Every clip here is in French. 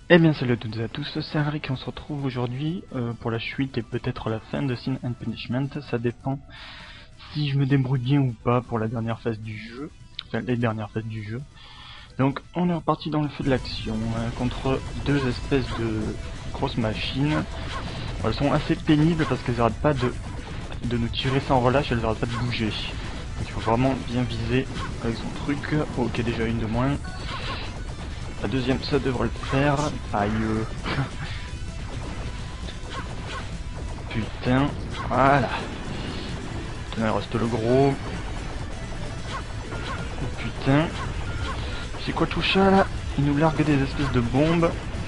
Eh bien salut à toutes et à tous, c'est Henrik et on se retrouve aujourd'hui pour la suite et peut-être la fin de Sin and Punishment. Ça dépend si je me débrouille bien ou pas pour la dernière phase du jeu, enfin les dernières phases du jeu. Donc on est reparti dans le feu de l'action contre deux espèces de grosses machines. Elles sont assez pénibles parce qu'elles arrêtent pas de nous tirer sans relâche, elles arrêtent pas de bouger. Donc il faut vraiment bien viser avec son truc. Ok, déjà une de moins. La deuxième, ça devrait le faire. Aïe. Putain. Voilà. Putain, il reste le gros. Oh putain. C'est quoi tout ça là? Il nous largue des espèces de bombes.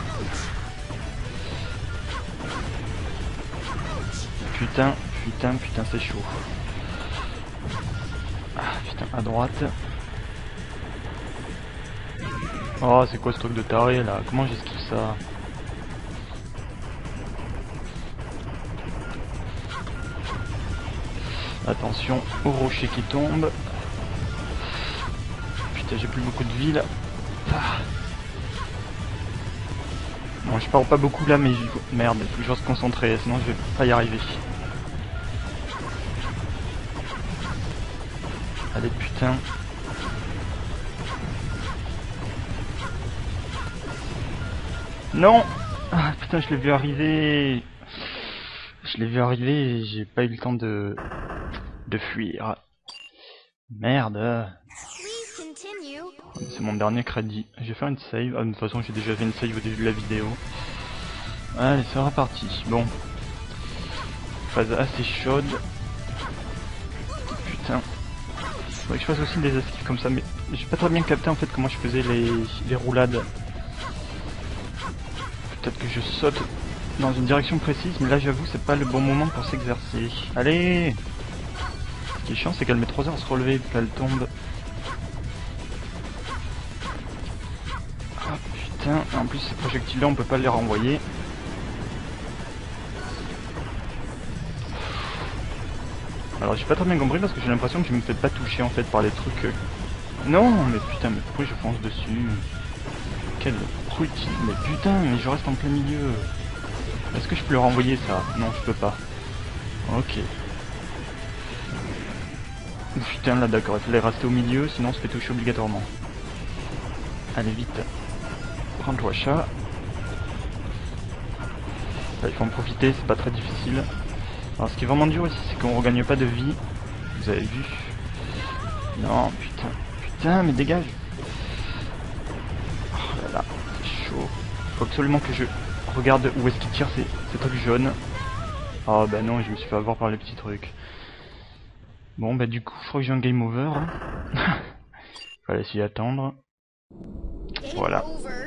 Putain, putain, c'est chaud. Ah putain, à droite. Oh, c'est quoi ce truc de taré là? Comment j'esquive ça? Attention au rocher qui tombe. Putain, j'ai plus beaucoup de vie là. Ah. Bon, je parle pas beaucoup là, mais merde, il faut que je reste concentré, sinon je vais pas y arriver. Allez, putain. Non! Ah putain, je l'ai vu arriver. Je l'ai vu arriver et j'ai pas eu le temps de fuir. Merde. C'est mon dernier crédit. Je vais faire une save. Ah, de toute façon, j'ai déjà fait une save au début de la vidéo. Allez, c'est reparti. Bon. Phase assez chaude. Putain. Faudrait que je fasse aussi des esquives comme ça, mais j'ai pas très bien capté en fait comment je faisais les roulades. Peut-être que je saute dans une direction précise, mais là j'avoue c'est pas le bon moment pour s'exercer. Allez! Ce qui est chiant c'est qu'elle met 3 heures à se relever puis qu'elle tombe. Ah putain, en plus ces projectiles là on peut pas les renvoyer. Alors j'ai pas très bien compris parce que j'ai l'impression que je me fais pas toucher en fait par les trucs. Non mais putain, mais pourquoi je fonce dessus? Quel abruti, mais putain, mais je reste en plein milieu. Est-ce que je peux le renvoyer ça? Non, je peux pas. Ok. Putain, là d'accord, il fallait rester au milieu, sinon on se fait toucher obligatoirement. Allez vite. Prends-toi chat. Là, il faut en profiter, c'est pas très difficile. Alors ce qui est vraiment dur aussi, c'est qu'on regagne pas de vie. Vous avez vu? Non, putain. Putain, mais dégage. Oh là là, c'est chaud. Faut absolument que je regarde où est-ce qu'il tire ces trucs jaunes. Oh bah non, je me suis fait avoir par les petits trucs. Bon bah du coup, je crois que j'ai un game over. Hein. Fallait s'y attendre. Voilà.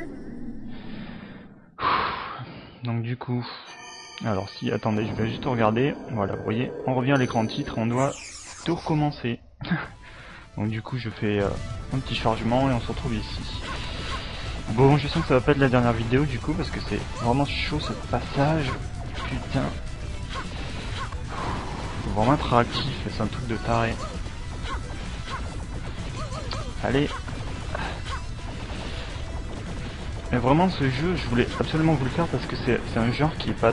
Donc du coup... Alors si, attendez, je vais juste regarder. Voilà, vous voyez, on revient à l'écran de titre, on doit tout recommencer. Donc du coup, je fais un petit chargement et on se retrouve ici. Bon, je sens que ça va pas être la dernière vidéo du coup, parce que c'est vraiment chaud ce passage. Putain. Faut vraiment être réactif, c'est un truc de taré. Allez. Mais vraiment ce jeu, je voulais absolument vous le faire parce que c'est un genre qui est pas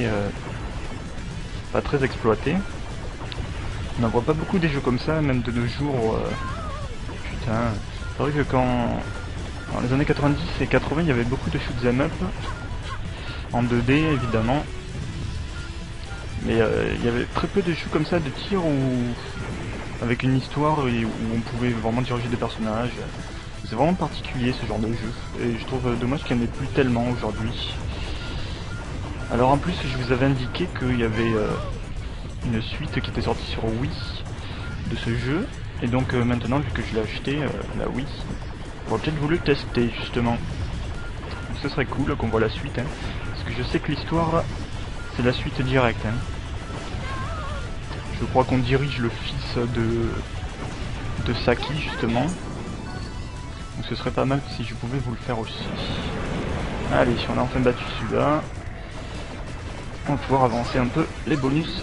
très exploité. On n'en voit pas beaucoup des jeux comme ça, même de nos jours. Putain, c'est vrai que quand dans les années 90 et 80, il y avait beaucoup de shoot'em up en 2D évidemment. Mais il y avait très peu de jeux comme ça de tir avec une histoire et où on pouvait vraiment diriger des personnages. C'est vraiment particulier ce genre de jeu, et je trouve dommage qu'il n'y en ait plus tellement aujourd'hui. Alors en plus je vous avais indiqué qu'il y avait une suite qui était sortie sur Wii de ce jeu, et donc maintenant vu que je l'ai acheté, la Wii, j'aurais peut-être voulu tester justement. Donc, ce serait cool qu'on voit la suite, hein, parce que je sais que l'histoire c'est la suite directe. Hein. Je crois qu'on dirige le fils de Saki justement. Donc ce serait pas mal si je pouvais vous le faire aussi. Allez, on a enfin battu celui-là. On va pouvoir avancer un peu les bonus.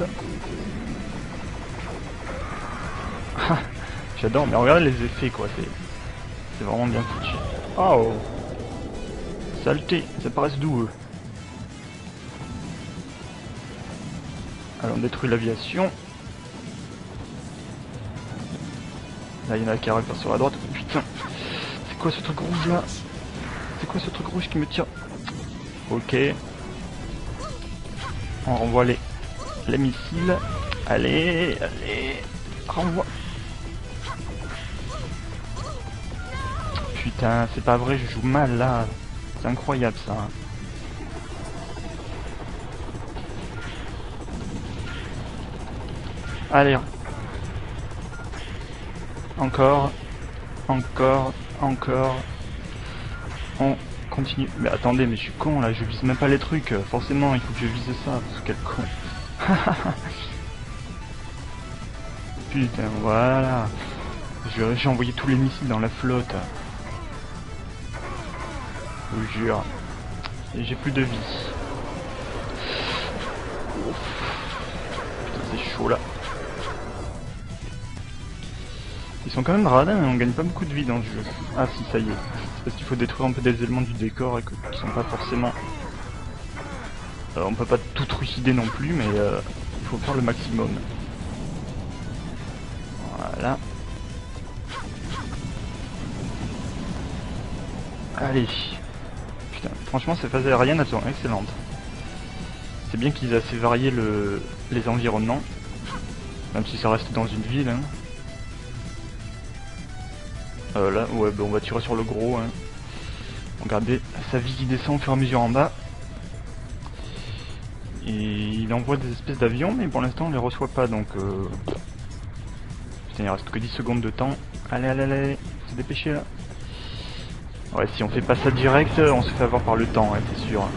J'adore, mais regardez les effets quoi, c'est vraiment bien foutu. Oh, Saleté, ça paraît doux. Alors on détruit l'aviation. Là il y en a qui arrivent par sur la droite. Putain, c'est quoi ce truc rouge là? C'est quoi ce truc rouge qui me tire? Ok. On renvoie les missiles. Allez, allez, renvoie. Putain, c'est pas vrai, je joue mal là. C'est incroyable ça. Allez. Encore. Encore. Encore. On continue. Mais attendez, mais je suis con là, je vise même pas les trucs. Forcément, il faut que je vise ça. Parce que quel con. Putain, voilà. J'ai envoyé tous les missiles dans la flotte. Je vous jure. Et j'ai plus de vie. Putain, c'est chaud là. Ils sont quand même radins, hein, on gagne pas beaucoup de vie dans le jeu. Ah si, ça y est. C'est parce qu'il faut détruire un peu des éléments du décor et qui sont pas forcément... on peut pas tout trucider non plus, mais il faut faire le maximum. Voilà. Allez. Putain, franchement ces phases aériennes elles sont excellentes. C'est bien qu'ils aient assez varié les environnements. Même si ça reste dans une ville. Hein. Là, ouais, bah on va tirer sur le gros. Hein. Regardez, sa vie qui descend au fur et à mesure en bas. Et il envoie des espèces d'avions, mais pour l'instant on les reçoit pas, donc... Putain, il reste que 10 secondes de temps. Allez, allez, allez, se dépêcher là. Ouais, si on fait pas ça direct, on se fait avoir par le temps, ouais, c'est sûr.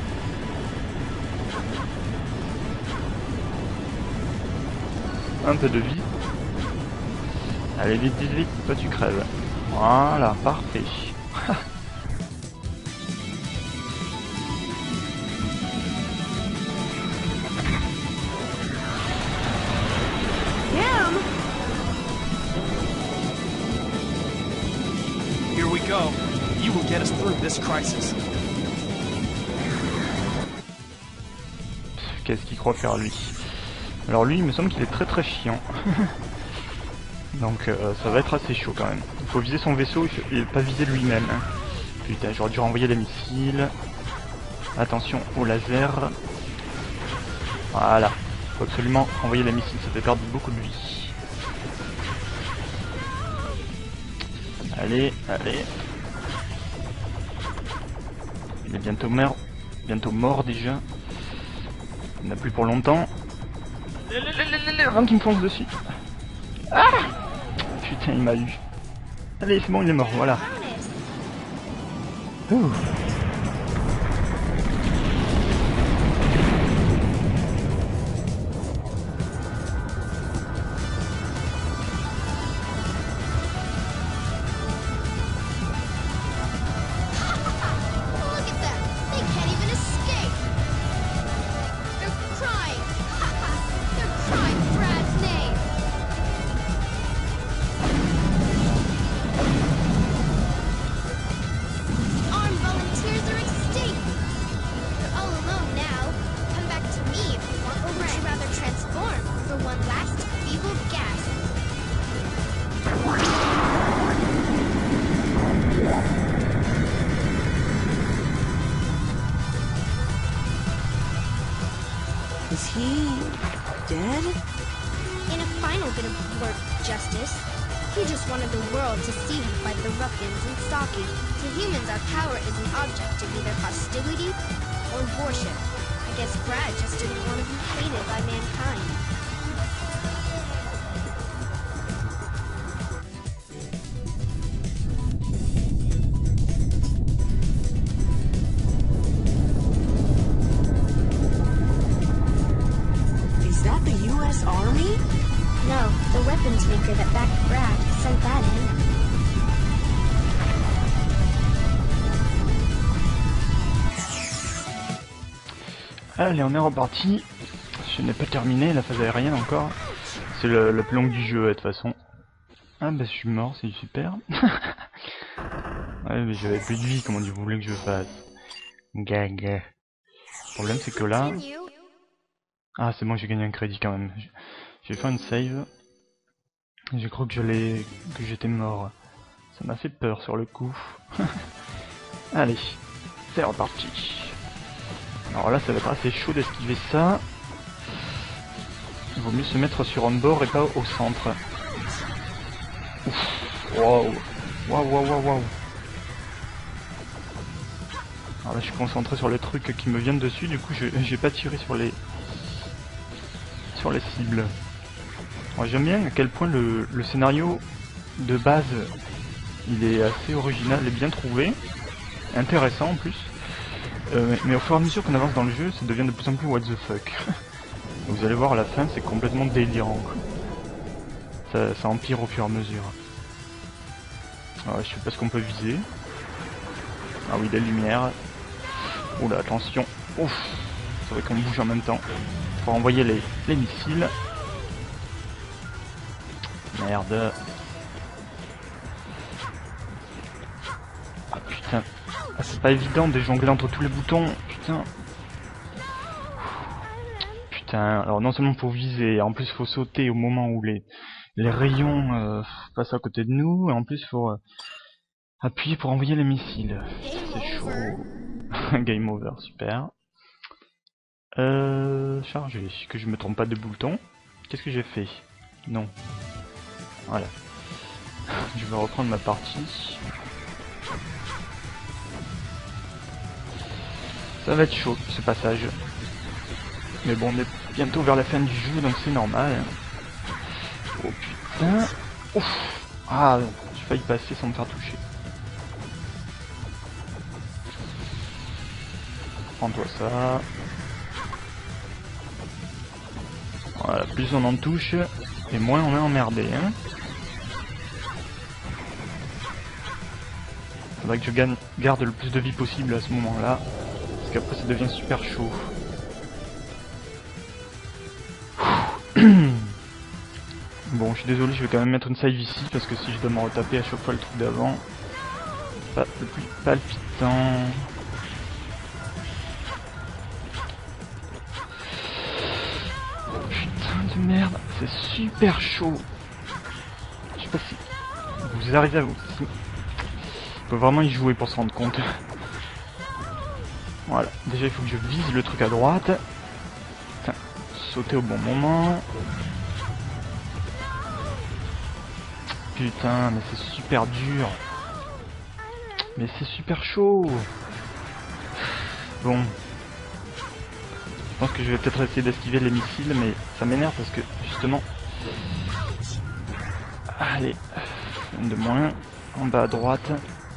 Un peu de vie. Allez, vite, vite, vite, toi tu crèves. Voilà, parfait. Here we go. You will get us through this crisis. Qu'est-ce qu'il croit faire lui? Alors lui, il me semble qu'il est très très chiant. Donc ça va être assez chaud quand même. Il faut viser son vaisseau et pas viser lui-même. Hein. Putain, j'aurais dû renvoyer des missiles. Attention au laser. Voilà. Faut absolument envoyer les missiles, ça fait perdre beaucoup de vie. Allez, allez. Il est bientôt mort déjà. Il n'a plus pour longtemps. Avant qu'il me fonce dessus. Ah! Putain, il m'a eu. Allez, c'est bon, il est mort, voilà. Ouh. Is he dead? In a final bit of work justice, he just wanted the world to see him fight the ruffians in Saki. To humans, our power is an object of either hostility or worship. I guess Brad just didn't want to be hated by mankind. Is that the U.S. Army? No, the weapons maker that backed Brad sent that in. Allez, on est reparti. Je n'ai pas terminé la phase aérienne encore. C'est la plus longue du jeu, de toute façon. Ah bah je suis mort, c'est super. Ouais, mais j'avais plus de vie, comment vous voulez que je fasse? Gag. Le problème c'est que là... Continue. Ah c'est bon, j'ai gagné un crédit quand même. J'ai fait une save. J'ai cru que j'étais mort. Ça m'a fait peur sur le coup. Allez, c'est reparti. Alors là ça va être assez chaud d'esquiver ça. Il vaut mieux se mettre sur un bord et pas au centre. Ouf. Waouh. Waouh, waouh, waouh, waouh. Alors là je suis concentré sur les trucs qui me viennent dessus, du coup j'ai pas tiré sur les cibles. J'aime bien à quel point le scénario de base il est assez original et bien trouvé, intéressant en plus. Mais au fur et à mesure qu'on avance dans le jeu, ça devient de plus en plus what the fuck. Vous allez voir à la fin, c'est complètement délirant. Ça empire au fur et à mesure. Alors, je sais pas ce qu'on peut viser. Ah oui, des lumières. Oula, attention. Ouf, c'est vrai qu'on bouge en même temps. Faut envoyer les missiles. Merde. Ah putain. Ah, c'est pas évident de jongler entre tous les boutons. Putain. Putain. Alors non seulement faut viser, en plus faut sauter au moment où les rayons passent à côté de nous. Et en plus faut appuyer pour envoyer les missiles. C'est chaud. Game over, super. Charger. Que je me trompe pas de bouton. Qu'est-ce que j'ai fait? Non. Voilà. Je vais reprendre ma partie. Ça va être chaud ce passage. Mais bon, on est bientôt vers la fin du jeu, donc c'est normal. Oh putain. Ouf. Ah, j'ai failli passer sans me faire toucher. Prends-toi ça. Voilà, plus on en touche, et moins on est emmerdé, hein. Faudrait que je garde le plus de vie possible à ce moment-là, parce qu'après ça devient super chaud. Bon, je suis désolé, je vais quand même mettre une save ici, parce que si je dois me retaper à chaque fois le truc d'avant, c'est pas le plus palpitant. Putain de merde, c'est super chaud. Je sais pas si vous arrivez à vous... Il faut vraiment y jouer pour se rendre compte. Voilà, déjà il faut que je vise le truc à droite. Putain, sauter au bon moment. Putain, mais c'est super dur. Mais c'est super chaud. Bon. Je pense que je vais peut-être essayer d'esquiver les missiles, mais ça m'énerve parce que justement... Allez, une de moins, en bas à droite.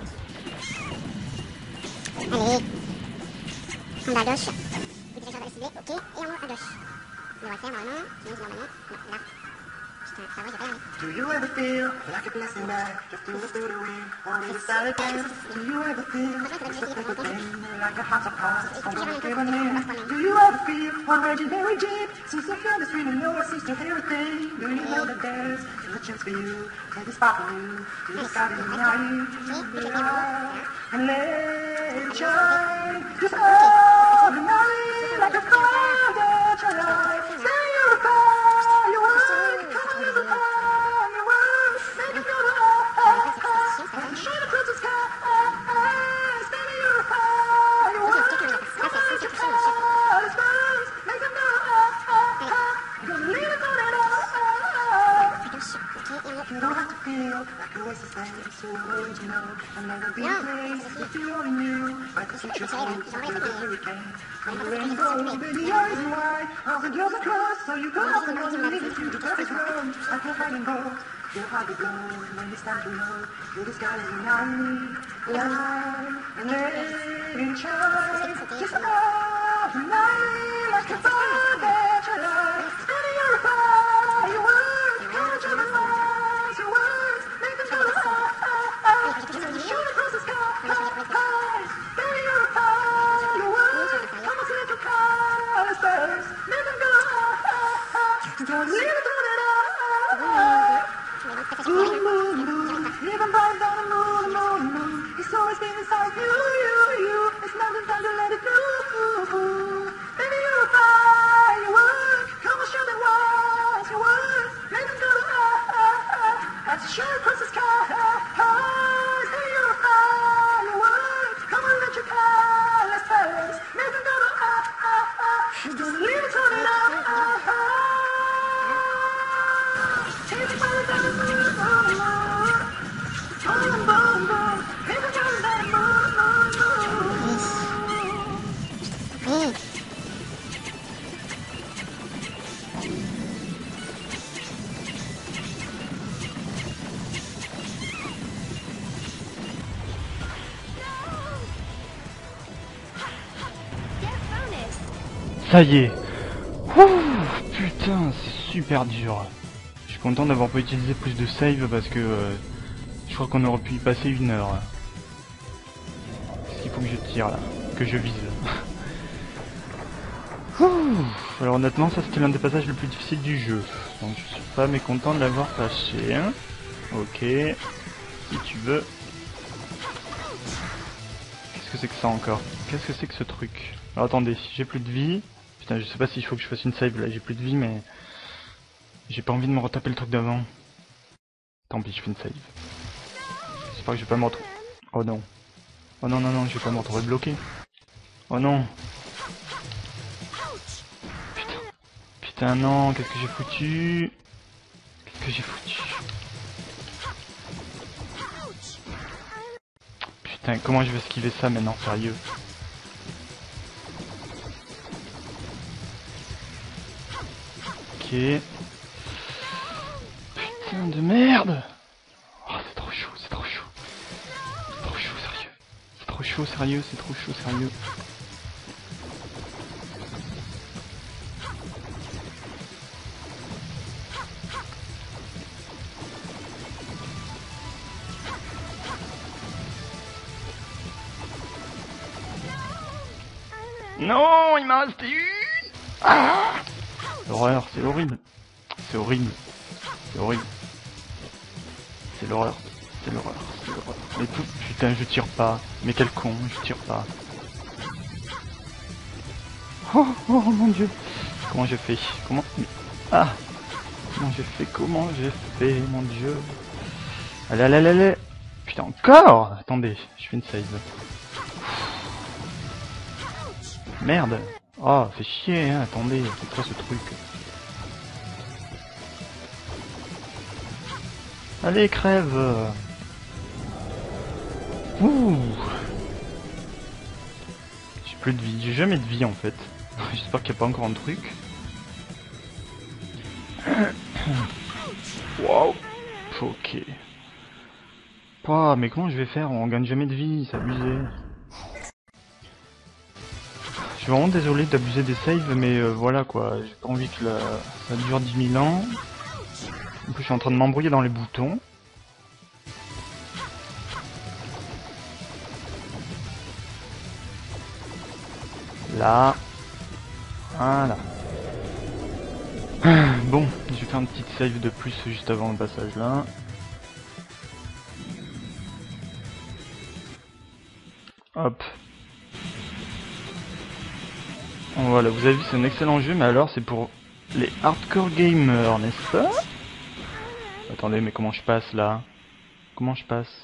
Allez, en bas à gauche. Vous dirigez vers la ciblée, ok, et en haut à gauche. On va le faire normalement, sinon normalement, non, là. Putain, ça va, j'ai pas regardé. Do you ever feel like a blessing back just to look through the wind on the side again? Do you ever feel like a hot pot someone's given in? Do you ever feel already very deep? Since you feel the stream and no one sees to everything. Do you know that there's a chance for you? Maybe spot for you. You just gotta deny you. Be out and let it shine. Just ordinary like a fire that you light. Say you're a fire, you want. You don't have to feel like a waste of space, so original, and never be a place if you only knew, like the future holds, so you really can. And the rainbow, baby, eyes are wide, all the girls are crossed, so you go off and on and leave it to the perfect road, like no hiding gold. Your heart will glow when it's time to know, you're the sky is behind me, light, and let it shine, just all night, like a fire that you light, and you're a fire, you work, come to the light. Shoot across the sky, baby, you're a fire, you work, come on, let your colors burst, make them go high, don't leave it on it all. Even bright down the moon, it's always been inside you, it's nothing time to let Ça y est. Ouh, putain, c'est super dur. Je suis content d'avoir pas utilisé plus de save parce que je crois qu'on aurait pu y passer 1 heure. Qu'est-ce qu'il faut que je tire là? Que je vise. Ouh, alors honnêtement, ça c'était l'un des passages les plus difficiles du jeu. Donc je suis pas mécontent de l'avoir passé. Hein. Ok, si tu veux. Qu'est-ce que c'est que ça encore? Qu'est-ce que c'est que ce truc? Alors attendez, j'ai plus de vie. Putain, je sais pas s'il faut que je fasse une save là, j'ai plus de vie mais... J'ai pas envie de me retaper le truc d'avant. Tant pis, je fais une save. J'espère que je vais pas me retrouver... Oh non. Oh non, non, non, je vais pas me retrouver bloqué. Oh non. Putain. Putain, non, qu'est-ce que j'ai foutu? Qu'est-ce que j'ai foutu? Putain, comment je vais esquiver ça maintenant, sérieux? Ok. Putain de merde! Oh, c'est trop chaud, c'est trop chaud. C'est trop chaud, sérieux. C'est trop chaud, sérieux, c'est trop chaud, sérieux. Non, il m'a resté une! Ah! L'horreur, c'est horrible. C'est horrible. C'est horrible. C'est l'horreur. C'est l'horreur. C'est l'horreur. Mais tout... Putain, je tire pas. Mais quel con, je tire pas. Oh, oh mon dieu. Comment j'ai fait? Comment... Ah! Comment j'ai fait? Comment j'ai fait, mon dieu? Allez, allez, allez, allez! Putain, encore! Attendez, je fais une save. Merde! Oh, fait chier, hein, attendez, c'est quoi ce truc? Allez, crève! Ouh! J'ai plus de vie, j'ai jamais de vie en fait. J'espère qu'il n'y a pas encore un truc. Wow! Ok. Oh, mais comment je vais faire? On gagne jamais de vie, c'est abusé. Je suis vraiment désolé d'abuser des saves, mais voilà quoi, j'ai pas envie que ça dure 10 000 ans. En plus, je suis en train de m'embrouiller dans les boutons. Là. Voilà. Bon, je vais faire une petite save de plus juste avant le passage là. Hop. Voilà, vous avez vu, c'est un excellent jeu, mais alors c'est pour les hardcore gamers, n'est-ce pas? Attendez, mais comment je passe là? Comment je passe?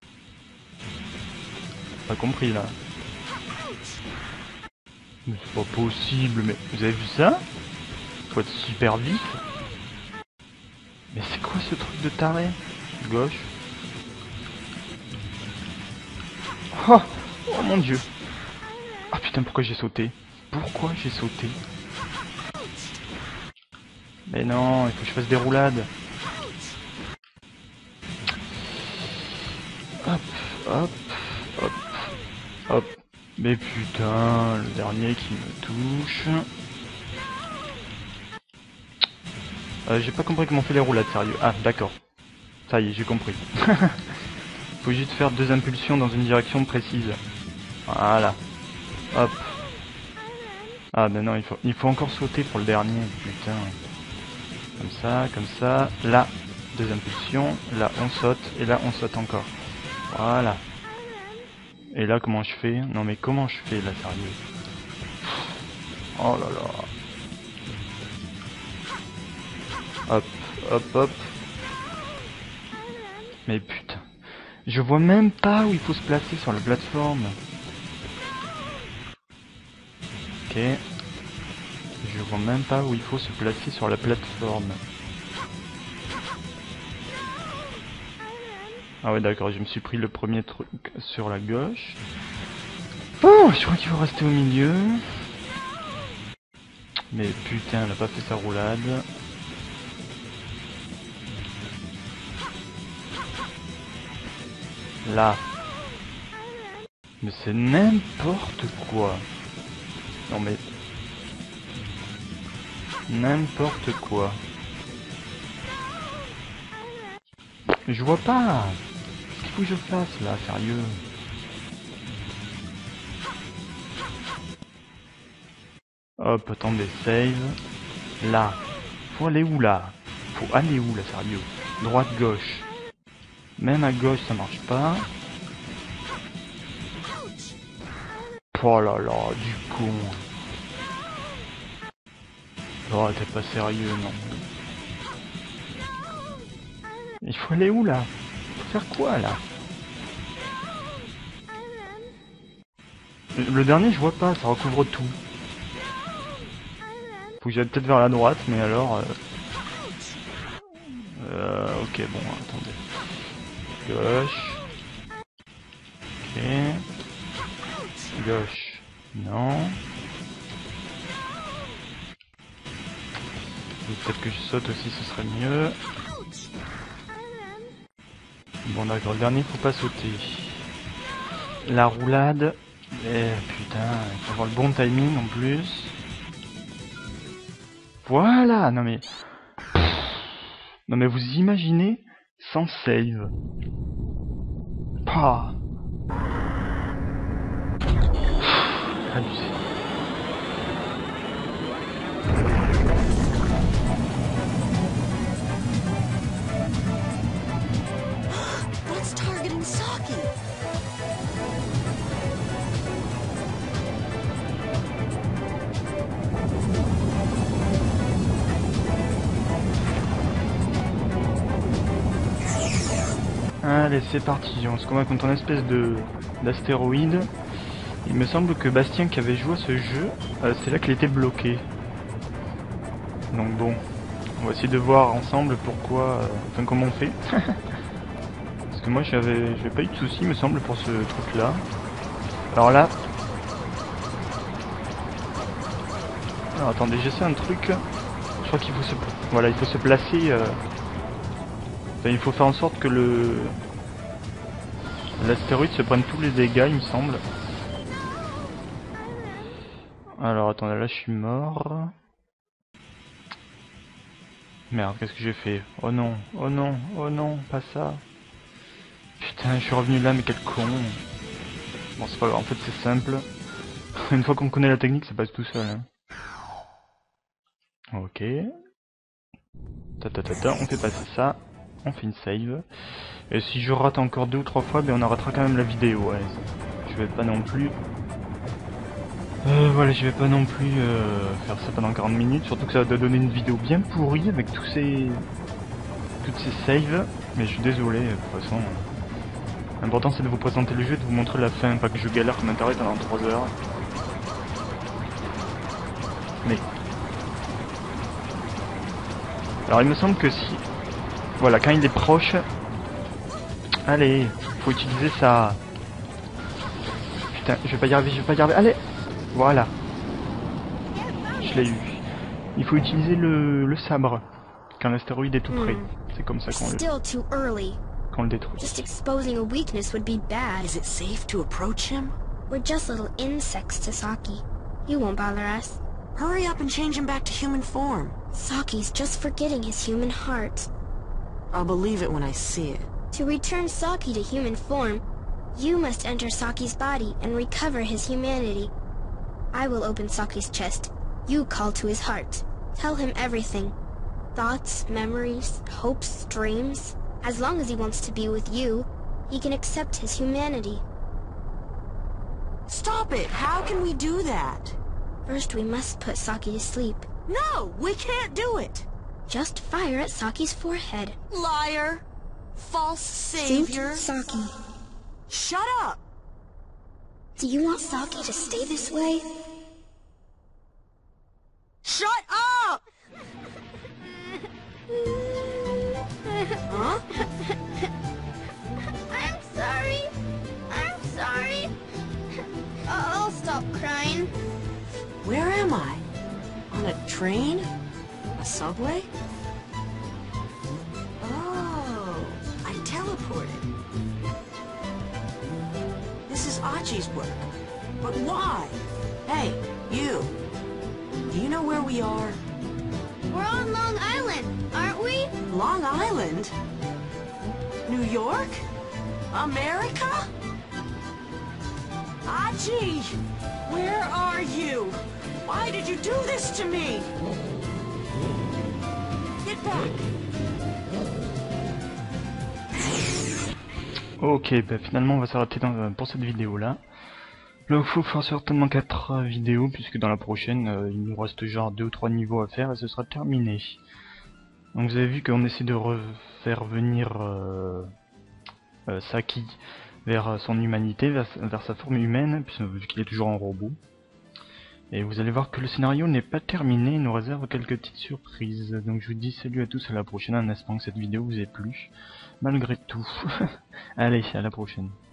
Pas compris là. Mais c'est pas possible, mais vous avez vu ça? Faut être super vite. Mais c'est quoi ce truc de taré? Gauche. Oh, oh mon dieu. Ah putain, pourquoi j'ai sauté? Pourquoi j'ai sauté? Mais non, il faut que je fasse des roulades. Hop, hop, hop, hop. Mais putain, le dernier qui me touche. J'ai pas compris comment on fait les roulades, sérieux. Ah, d'accord. Ça y est, j'ai compris. Faut juste faire 2 impulsions dans une direction précise. Voilà. Hop. Ah ben non, il faut encore sauter pour le dernier, putain. Comme ça, là, 2 impulsions, là on saute, et là on saute encore. Voilà. Et là comment je fais? Non mais comment je fais là, sérieux? Oh là là. Hop, hop, hop. Mais putain. Je vois même pas où il faut se placer sur la plateforme. Ok. Je vois même pas où il faut se placer sur la plateforme. Ah ouais d'accord, je me suis pris le premier truc sur la gauche. Oh, je crois qu'il faut rester au milieu. Mais putain, elle a pas fait sa roulade. Là. Mais c'est n'importe quoi. Non mais... N'importe quoi. Je vois pas. Qu'est-ce qu'il faut que je fasse là, sérieux? Hop, attendez, save. Là. Faut aller où là? Faut aller où là, sérieux? Droite, gauche. Même à gauche ça marche pas. Oh là là, du con. Oh, t'es pas sérieux, non. Il faut aller où là? Faut faire quoi là? Le dernier je vois pas, ça recouvre tout. Faut que j'aille peut-être vers la droite, mais alors... ok, bon, attendez. Gauche. Ok. Gauche. Non. Peut-être que je saute aussi, ce serait mieux. Bon d'accord, le dernier faut pas sauter. La roulade. Eh putain, il faut avoir le bon timing en plus. Voilà, non mais... Non mais vous imaginez sans save. Pah. Abusé. What's targeting Saki? Allez, c'est parti, on se combat contre une espèce d'astéroïde. Il me semble que Bastien qui avait joué à ce jeu, c'est là qu'il était bloqué. Donc bon, on va essayer de voir ensemble pourquoi, enfin comment on fait. Parce que moi j'avais pas eu de soucis, il me semble, pour ce truc là. Alors là... Alors attendez, j'essaie un truc. Je crois qu'il faut se... Voilà, il faut se placer... Enfin, il faut faire en sorte que l'astéroïde se prenne tous les dégâts, il me semble. Alors attendez, là je suis mort. Merde, qu'est-ce que j'ai fait? Oh non, oh non, oh non, pas ça. Putain, je suis revenu là, mais quel con. Bon, c'est pas grave, en fait c'est simple. Une fois qu'on connaît la technique, ça passe tout seul. Hein. Ok. On fait passer ça. On fait une save. Et si je rate encore 2 ou 3 fois, ben on arrêtera quand même la vidéo. Ouais. Je vais pas non plus... voilà, je vais pas non plus faire ça pendant 40 minutes. Surtout que ça va donner une vidéo bien pourrie avec toutes ces saves. Mais je suis désolé, de toute façon. L'important c'est de vous présenter le jeu et de vous montrer la fin. Pas que je galère comme internet pendant 3 heures. Mais... Alors il me semble que si... Voilà, quand il est proche... Allez, faut utiliser ça. Putain, je vais pas y arriver, allez. Voilà. Je l'ai eu. Il faut utiliser le sabre quand l'astéroïde est tout près. C'est comme ça qu'on le détruit. Just exposing a weakness would be bad. Is it safe to approach him? We're just little insects to Saki. You won't bother us. Hurry up and change him back to human form. Saki's just forgetting his human heart. I'll believe it when I see it. To return Saki to human form, you must enter Saki's body and recover his humanity. I will open Saki's chest. You call to his heart. Tell him everything. Thoughts, memories, hopes, dreams. As long as he wants to be with you, he can accept his humanity. Stop it! How can we do that? First, we must put Saki to sleep. No! We can't do it! Just fire at Saki's forehead. Liar! False savior! Suit Saki. Shut up! Do you want Saki to stay this way? Shut up! Huh? I'm sorry. I'm sorry. I'll stop crying. Where am I? On a train? A subway? Oh, I teleported. This is Achi's work. But why? Hey, you. Do you know where we are? We're on Long Island, aren't we? Long Island? New York? America? Aji! Where are you? Why did you do this to me? Get back! Ok, bah finalement on va s'arrêter pour cette vidéo là. Là il faut faire certainement 4 vidéos puisque dans la prochaine il nous reste genre 2 ou 3 niveaux à faire et ce sera terminé. Donc vous avez vu qu'on essaie de refaire venir Saki vers son humanité, vers sa forme humaine, vu qu'il est toujours en robot. Et vous allez voir que le scénario n'est pas terminé, il nous réserve quelques petites surprises. Donc je vous dis salut à tous, à la prochaine, en espérant que cette vidéo vous ait plu, malgré tout. Allez, à la prochaine.